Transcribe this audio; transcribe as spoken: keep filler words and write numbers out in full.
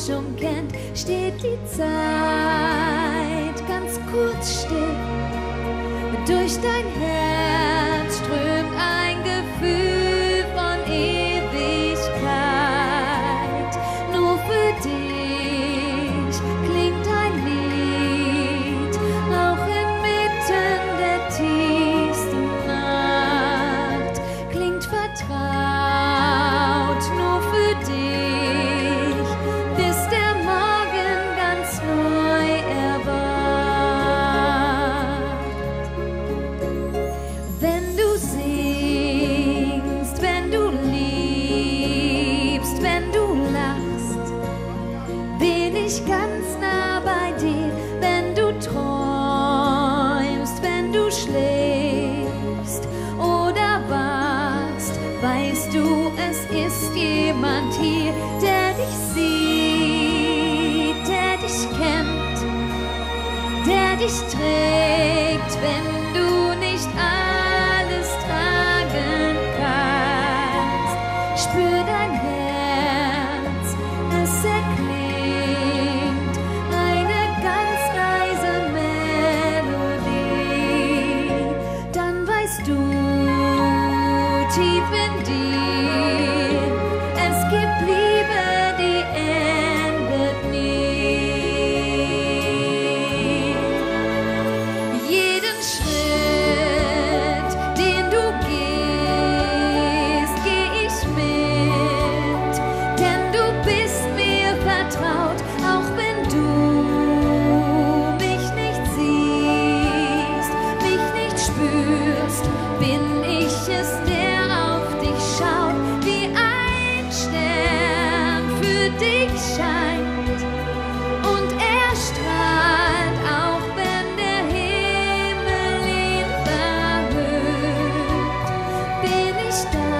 schon kennt, steht die Zeit ganz kurz still. Durch dein Herz strömt ein Gefühl von Ewigkeit. Nur für dich klingt ein Lied, auch inmitten der tiefsten Nacht. Klingt vertraut, nur für dich, bis der Morgen ganz neu erwacht. Wenn du singst, wenn du liebst, wenn du lachst, bin ich ganz nah bei dir. Wenn du träumst, wenn du schläfst oder wachst, weißt du, es ist jemand hier, der dich sieht, der dich kennt, der dich trägt, wenn du nicht alles tragen kannst. Spür dein Herz, es erklingt eine ganz leise Melodie. Dann weißt du tief in dir, es gibt Liebe, die endet nie. Jeden Schritt, den du gehst, geh ich mit, denn du bist mir vertraut, auch wenn du mich nicht siehst, mich nicht spürst, bin ich es, der auf dich schaut, wie ein Stern für dich scheint. Und er strahlt, auch wenn der Himmel ihn verhüllt, bin ich da,